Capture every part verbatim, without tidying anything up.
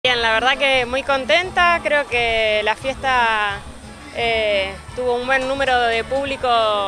Bien, la verdad que muy contenta, creo que la fiesta eh, tuvo un buen número de público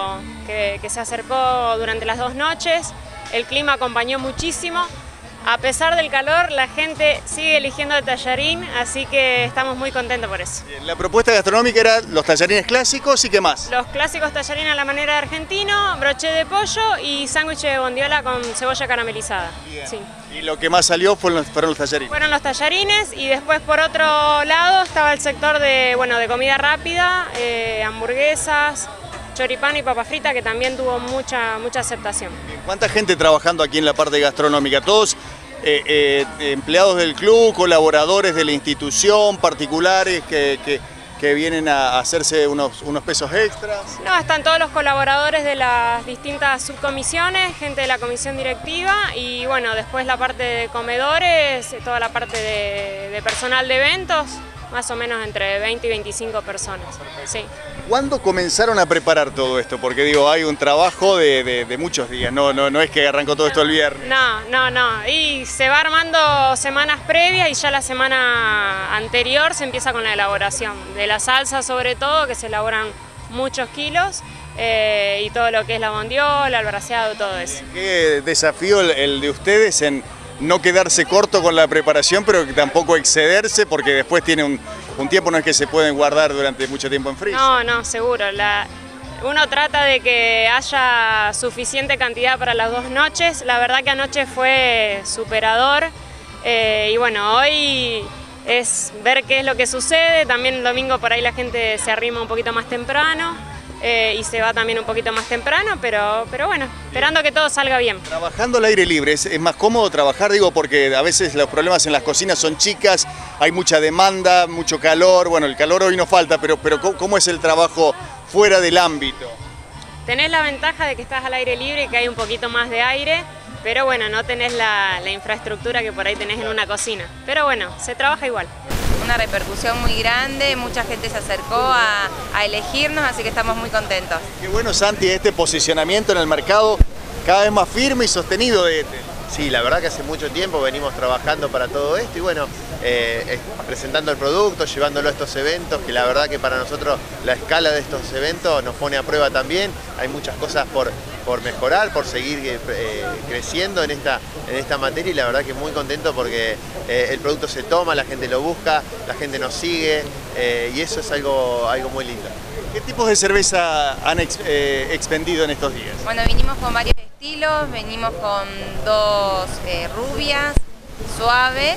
que, que se acercó durante las dos noches, el clima acompañó muchísimo, a pesar del calor la gente sigue eligiendo el tallarín, así que estamos muy contentos por eso. La propuesta gastronómica era los tallarines clásicos y ¿qué más? Los clásicos tallarines a la manera de argentino, broché de pollo y sándwich de bondiola con cebolla caramelizada. Sí. Y lo que más salió fueron los, fueron los tallarines. Fueron los tallarines y después por otro lado estaba el sector de, bueno, de comida rápida, eh, hamburguesas, choripán y papa frita, que también tuvo mucha, mucha aceptación. ¿Cuánta gente trabajando aquí en la parte gastronómica? ¿Todos eh, eh, empleados del club, colaboradores de la institución, particulares que, que, que vienen a hacerse unos, unos pesos extras? No, están todos los colaboradores de las distintas subcomisiones, gente de la comisión directiva y bueno, después la parte de comedores, toda la parte de, de personal de eventos, más o menos entre veinte y veinticinco personas. Sí. ¿Cuándo comenzaron a preparar todo esto? Porque digo, hay un trabajo de, de, de muchos días, no, no, no es que arrancó todo esto el viernes. No, no, no, y se va armando semanas previas y ya la semana anterior se empieza con la elaboración de la salsa, sobre todo, que se elaboran muchos kilos, eh, y todo lo que es la bondiola, el braseado, todo eso. Qué desafío el, el de ustedes en no quedarse corto con la preparación, pero que tampoco excederse, porque después tiene un, un tiempo, no es que se pueden guardar durante mucho tiempo en freezer. No, no, seguro. La, uno trata de que haya suficiente cantidad para las dos noches. La verdad que anoche fue superador eh, y bueno, hoy es ver qué es lo que sucede. También el domingo por ahí la gente se arrima un poquito más temprano. Eh, y se va también un poquito más temprano, pero, pero bueno, esperando que todo salga bien. Trabajando al aire libre, ¿es, es más cómodo trabajar? Digo, porque a veces los problemas en las cocinas son chicas, hay mucha demanda, mucho calor, bueno, el calor hoy no falta, pero, pero ¿cómo es el trabajo fuera del ámbito? Tenés la ventaja de que estás al aire libre y que hay un poquito más de aire, pero bueno, no tenés la, la infraestructura que por ahí tenés en una cocina. Pero bueno, se trabaja igual. Una repercusión muy grande, mucha gente se acercó a, a elegirnos, así que estamos muy contentos. Qué bueno, Santi, este posicionamiento en el mercado cada vez más firme y sostenido de Ethel. Sí, la verdad que hace mucho tiempo venimos trabajando para todo esto y bueno, eh, presentando el producto, llevándolo a estos eventos, que la verdad que para nosotros la escala de estos eventos nos pone a prueba también. Hay muchas cosas por, por mejorar, por seguir eh, creciendo en esta, en esta materia y la verdad que muy contento porque eh, el producto se toma, la gente lo busca, la gente nos sigue eh, y eso es algo, algo muy lindo. ¿Qué tipos de cerveza han ex, eh, expendido en estos días? Bueno, vinimos con varios estilos, venimos con dos eh, rubias suaves,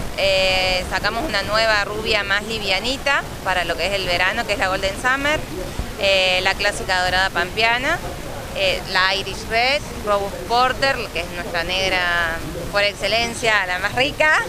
eh, sacamos una nueva rubia más livianita para lo que es el verano, que es la Golden Summer, eh, la clásica dorada pampeana, eh, la Irish Red, Robust Porter, que es nuestra negra por excelencia, la más rica,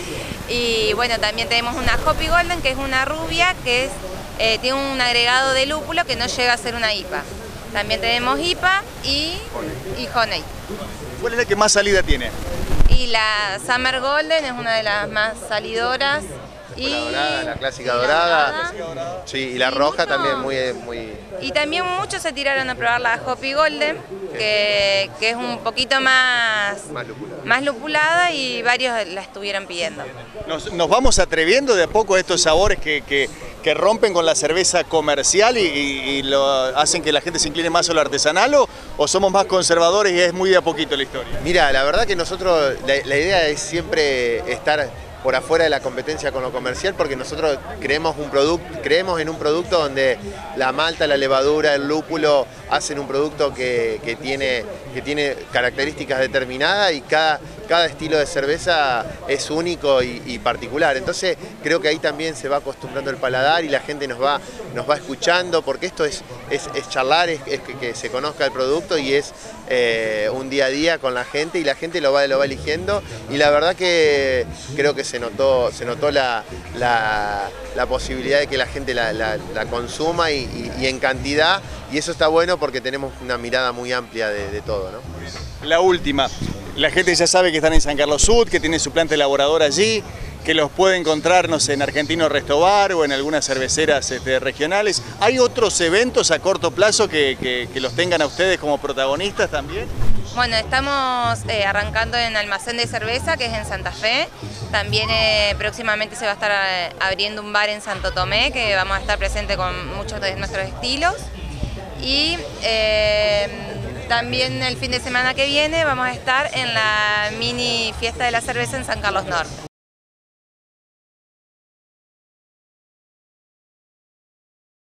y bueno, también tenemos una Hoppy Golden, que es una rubia que es Eh, tiene un agregado de lúpulo que no llega a ser una I P A. También tenemos I P A y, y Honey. ¿Cuál es la que más salida tiene? Y la Summer Golden es una de las más salidoras. Y la dorada, la clásica y dorada. La dorada. Sí, y la y roja mucho, también muy, muy... Y también muchos se tiraron a probar la Hoppy Golden, que, que es un poquito más, Más lupulada. más lupulada y varios la estuvieron pidiendo. Nos, nos vamos atreviendo de a poco a estos sabores que, que, que rompen con la cerveza comercial y, y, y lo hacen que la gente se incline más a lo artesanal, o, o somos más conservadores y es muy de a poquito la historia. Mira, la verdad que nosotros, la, la idea es siempre estar por afuera de la competencia con lo comercial porque nosotros creemos, un producto, creemos en un producto donde la malta, la levadura, el lúpulo hacen un producto que, que, tiene, que tiene características determinadas y cada, cada estilo de cerveza es único y, y particular. Entonces creo que ahí también se va acostumbrando el paladar y la gente nos va, nos va escuchando porque esto es, es, es charlar, es, es que, que se conozca el producto y es eh, un día a día con la gente y la gente lo va, lo va eligiendo y la verdad que creo que se notó, se notó la, la, la posibilidad de que la gente la, la, la consuma y, y, y en cantidad y eso está bueno porque tenemos una mirada muy amplia de, de todo, ¿no? La última, la gente ya sabe que están en San Carlos Sud, que tiene su planta elaboradora allí, que los puede encontrar, no sé, en Argentino Restobar o en algunas cerveceras este, regionales. ¿Hay otros eventos a corto plazo que, que, que los tengan a ustedes como protagonistas también? Bueno, estamos eh, arrancando en Almacén de Cerveza, que es en Santa Fe. También eh, próximamente se va a estar eh, abriendo un bar en Santo Tomé, que vamos a estar presentes con muchos de nuestros estilos. Y eh, también el fin de semana que viene vamos a estar en la mini fiesta de la cerveza en San Carlos Norte.